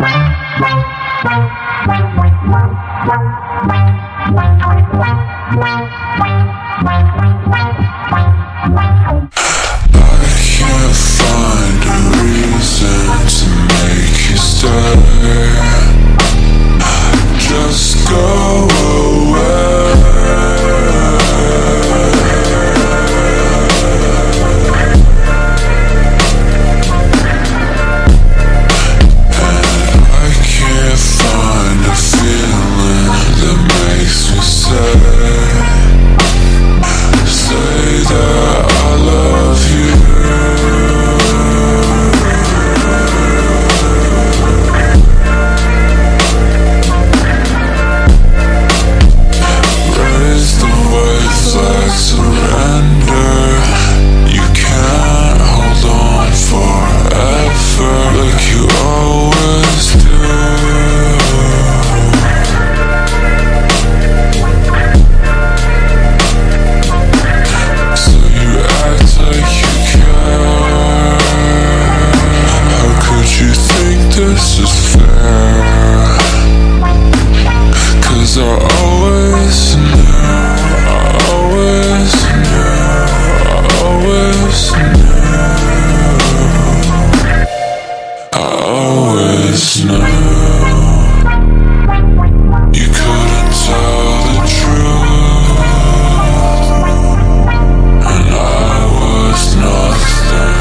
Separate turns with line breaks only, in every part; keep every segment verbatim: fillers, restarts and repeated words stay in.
can't find a reason to make you stay. Just go away. This is fair, 'cause I always knew, I always knew, I always knew, I always knew. You couldn't tell the truth, and I was nothing.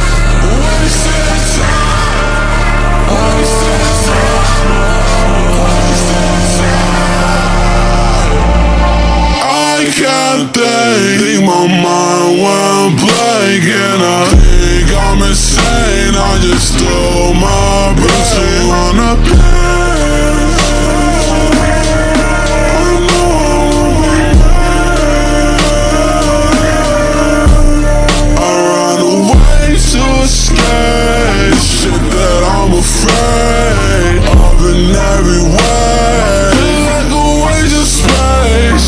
I can't think, my mind went blank, and I think I'm insane. I just stole my brain on a plane. I know I run away to escape shit that I'm afraid of in every way. Like a waste of space.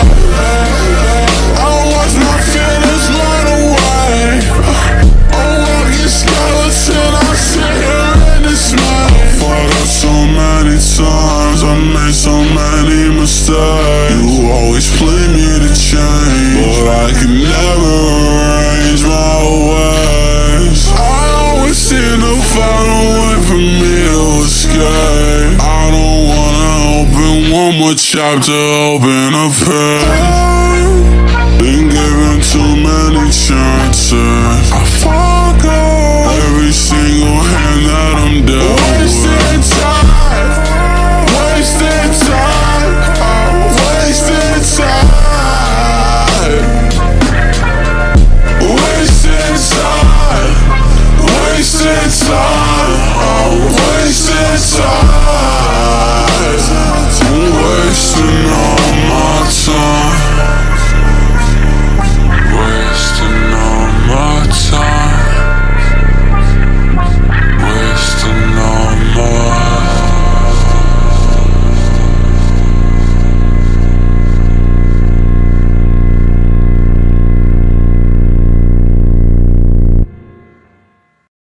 Times I made so many mistakes. You always play me to change, but I can never arrange my ways. I always seem to find a way for me to escape. I don't wanna open one more chapter, open a page. Been given too many chances. I forgo every single hand that I'm dealt.